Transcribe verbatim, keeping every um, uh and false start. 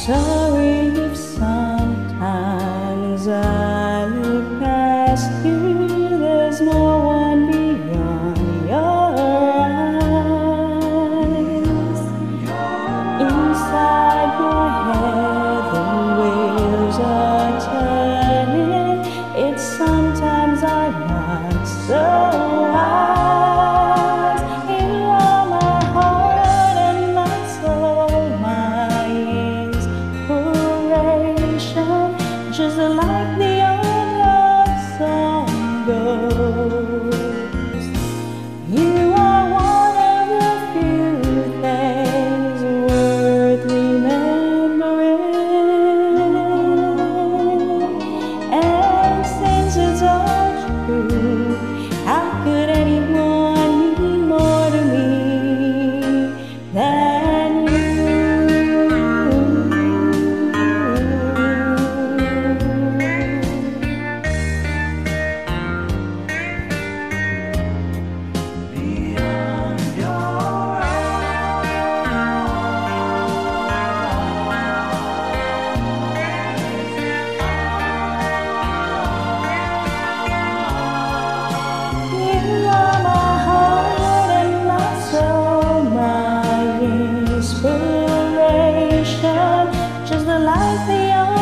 sorry if sometimes I look past you. There's no one beyond your eyes. Inside your head, the wheels are turning. It's sometimes I'm not so wise. You are my heart and my soul, my inspiration, just like the old love song goes. You are one of the few things worth remembering. And since it's all true, how could anyone mean more to me than you? Beyond your You are my heart and my soul, my inspiration, just like the